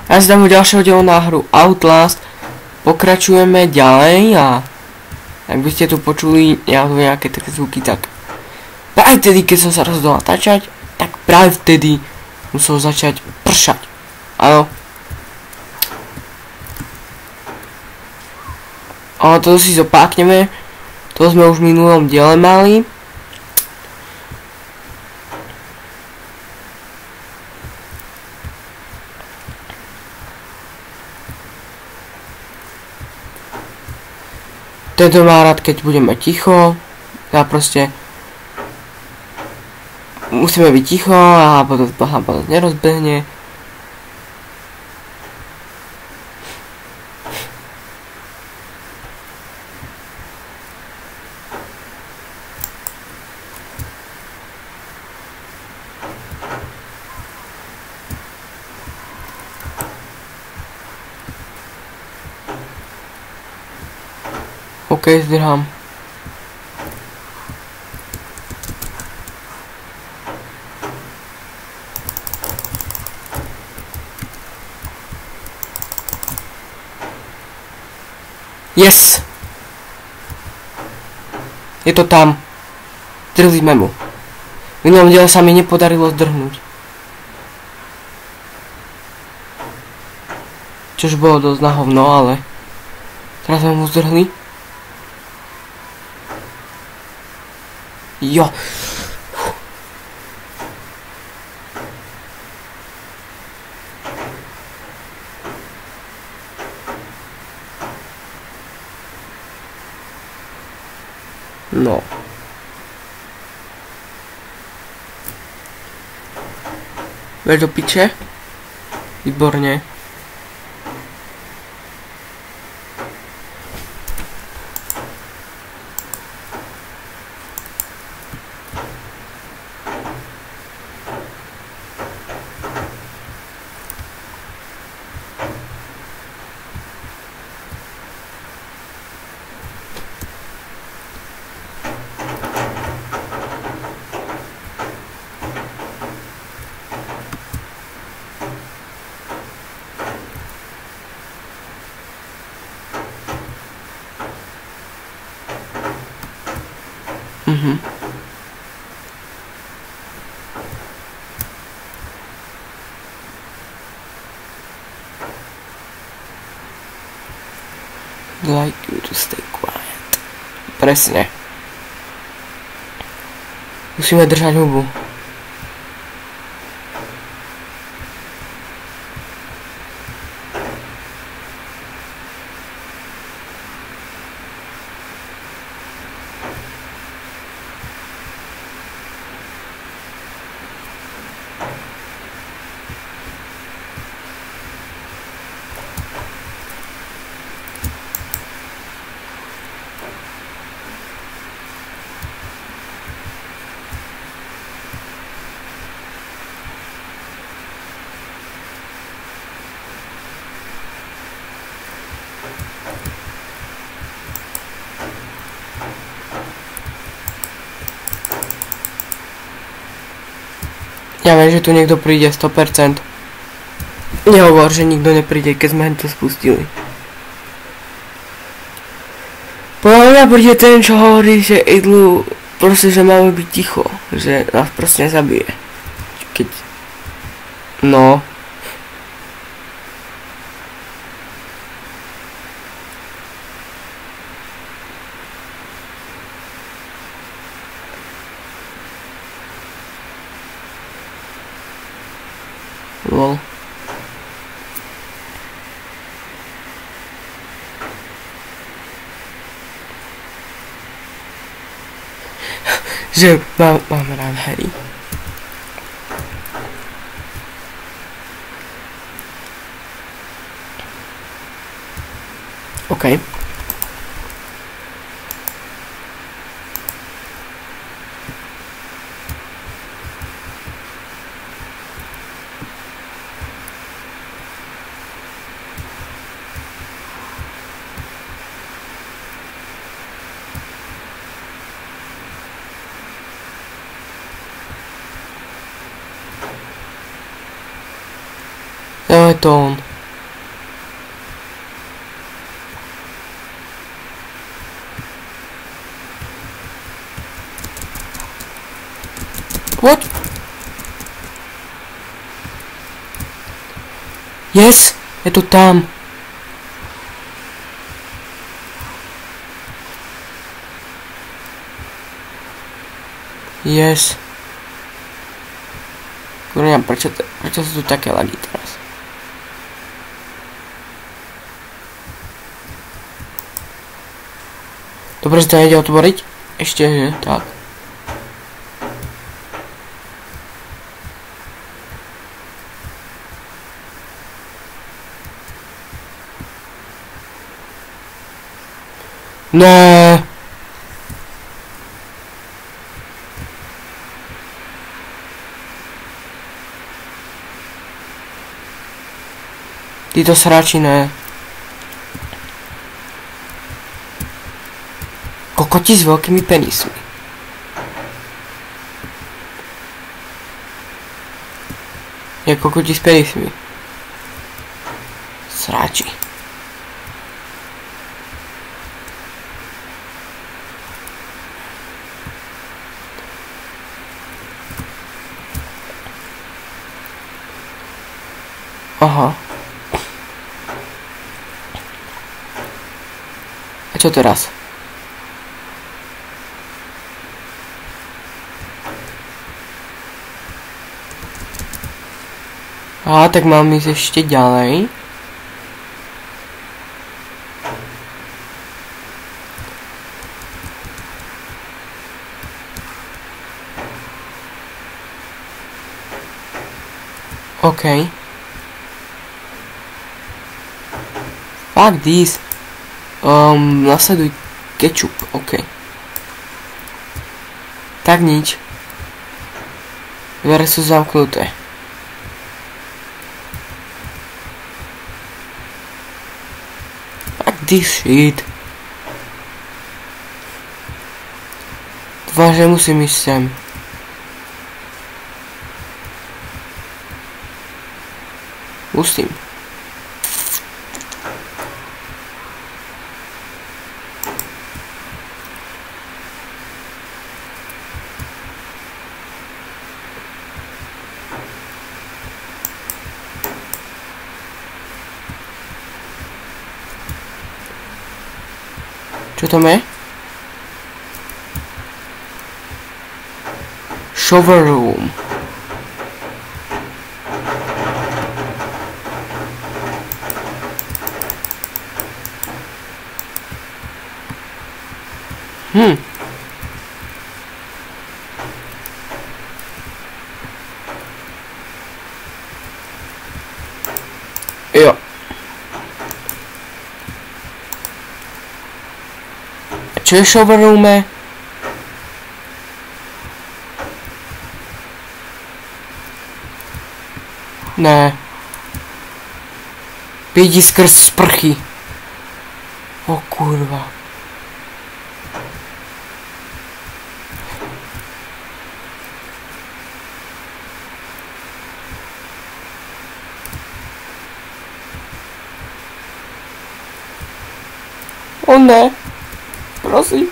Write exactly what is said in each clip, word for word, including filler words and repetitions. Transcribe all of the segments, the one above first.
Ja si dám ďalšieho dielu na hru Outlast. Pokračujeme ďalej a ak by ste tu počuli nejaké také zvuky, tak práve vtedy, keď som sa rozhodol natáčať, tak práve vtedy musel začať pršať. Áno. A to si zopákneme. To sme už v minulom diele mali. Tento má rád, keď budeme ticho. Ja proste musíme byť ticho a potom Baha potom nerozbehne. OK, zdrhám. Yes! Je to tam. Zdrhlíme mu. V minulom diele sa mi nepodarilo zdrhnúť. Čož bolo dosť na hovno, ale teraz sme mu zdrhli. Jo. No. Veď do piče. Výborne. Mhm. Like you to stay quiet. Presne. Musíme držať hubu. Ja viem, že tu niekto príde sto percent. Nehovor, že nikto nepríde, keď sme to spustili. Podľa mňa príde ten, čo hovorí, že idlu, proste, že máme byť ticho. Že nás proste nezabije. Keď... No... Lol. Že mám, mám rád Harry. OK. No je to on. What? Yes, je to tam. Yes. Kurňa, prečo, prečo sú tu také lagy teraz? Dobre, že to nejde otvoriť? Ešte, že? Tak. Ne. Títo sráči, ne. Kokoti s veľkými penismi. Je kokoti s penismi. Sráči. Aha. A čo teraz? Á, tak mám ísť ešte ďalej. OK. Fuck this. Um, nasleduj kečup, OK. Tak nič. Dvere sú zamknuté. Fuck this shit. Dúfam, že musím ísť sem. Musím. Čo tam je? Shower room. Hm. Jo. Čo je shower roome? Ne. Vidí skrz sprchy. O kurva. O ne. Prosím.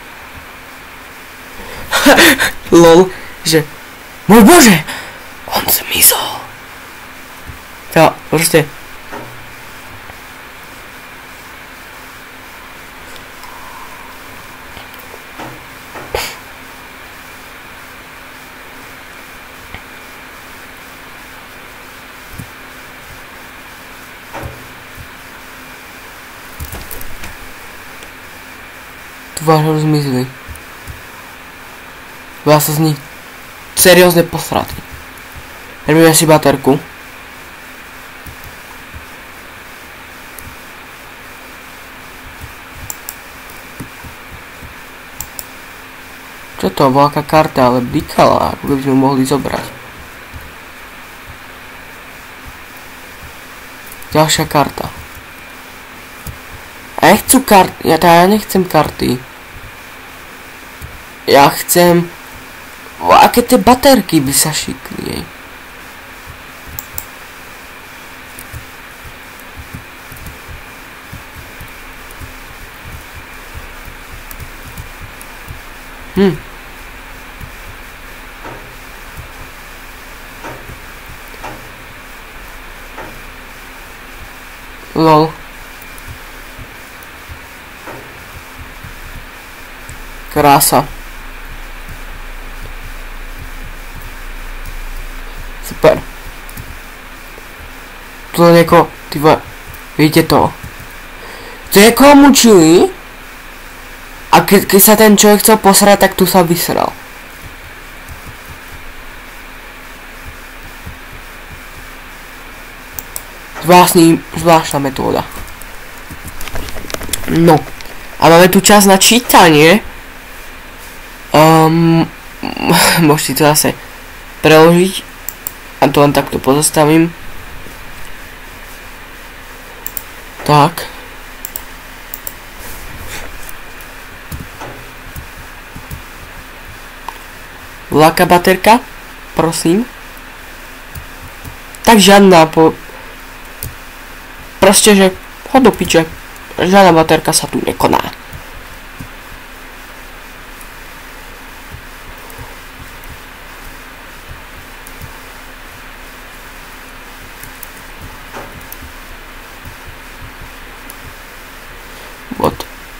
Lol, že... Môj bože! On zmizol. To, proste... Vážne zmizli. Ja sa z nich seriózne posratý. Robíme si baterku. Čo to? Bola aká karta, ale blikala, ako by sme mohli zobrať. Ďalšia karta. A ja chcú karty, ja, ja nechcem karty. Ja chcem... O, aké tie baterky by sa šikli, jej. Hm. Lol. Krása. Super. To nieko, ty vole, vidíte to? To je ako mučili a ke, keď sa ten človek chcel posrať, tak tu sa vysral. Zvláštny, zvláštna metóda. No. A máme tu čas na čítanie. Um, môžete to zase preložiť. A to len takto pozastavím. Tak. Láka baterka? Prosím. Tak žiadna po... Proste, že hod do piče. Žiadna baterka sa tu nekoná. What?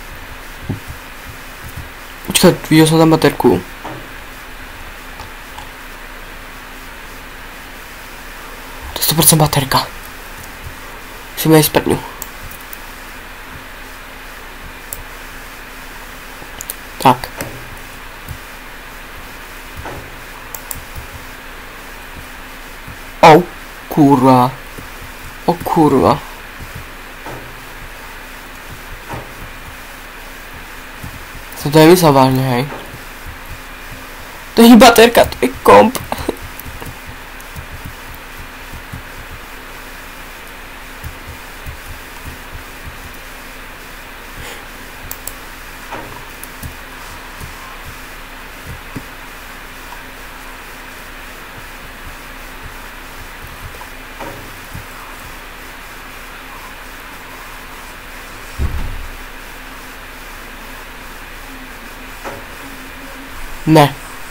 Počkaj, videl som tam baterku. To je sto percent baterka. Musíme ísť pred ňu. Tak. O, kurva. O, kurva. Som to nemyslel vážne, hej. To je baterka, to je komp. Ne.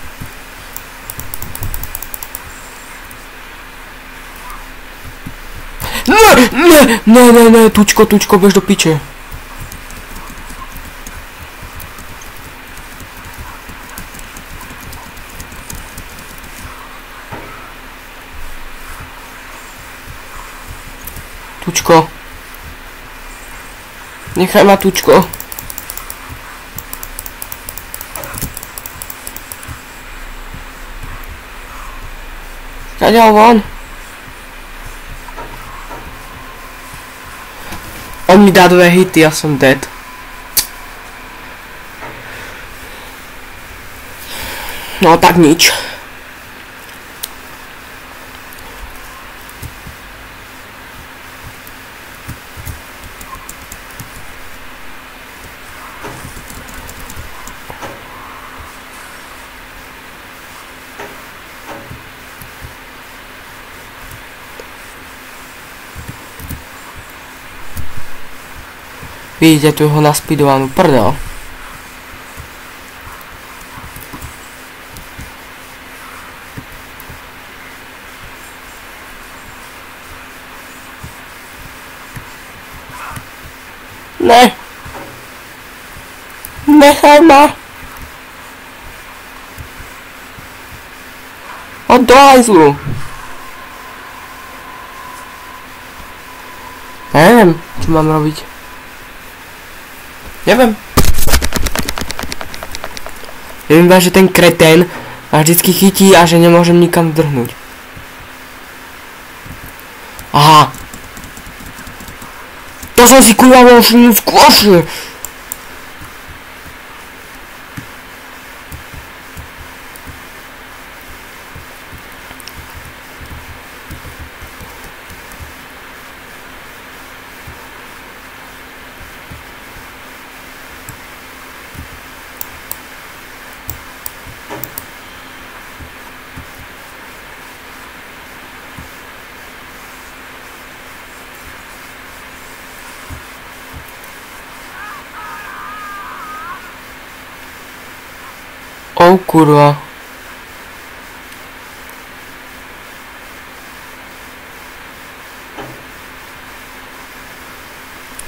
Ne, ne, ne, ne, ne, tučko, tučko, bež do piče. Tučko. Nechaj ma, tučko. Kaďal von. On mi dá dve hity, ja som dead. No tak nič. Vidíte tu jeho naspidovanú prdel. Ne. Nechaj ma. Od do hajzlu. Ja neviem, čo mám robiť. Neviem. Neviem iba, že ten kretén ma vždycky chytí a že nemôžem nikam drhnúť. Aha. To som si kurva mohol všimnúť skôršie. O kurwa.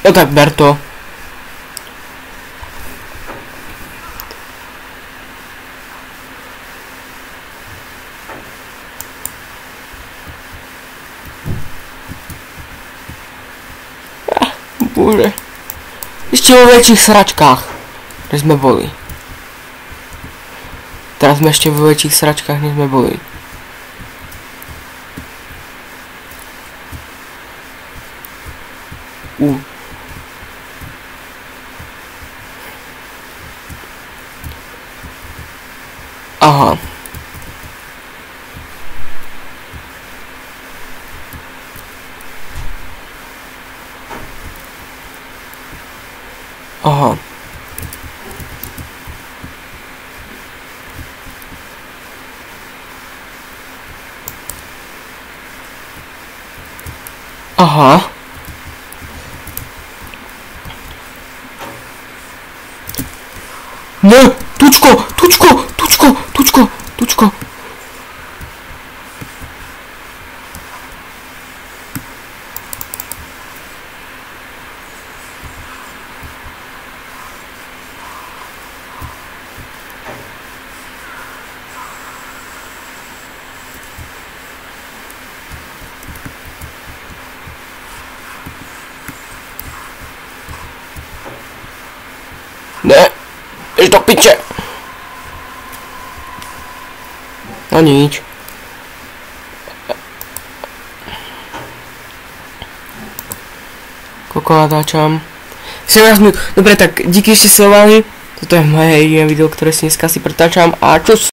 No tak ber to. Bože. Ešte vo väčších sračkách, kde sme boli. Teraz sme ešte vo väčších sračkách, než sme boli. U. Aha. Aha. Aha. Ne, tučko, tučko, tučko, tučko, tučko. Ne, jdeš do piče. No nič. Koľko natáčam? sedemnásť minút. Dobre, tak díky, že ste sledovali. Toto je moje jediné video, ktoré si dneska si pretáčam a čus.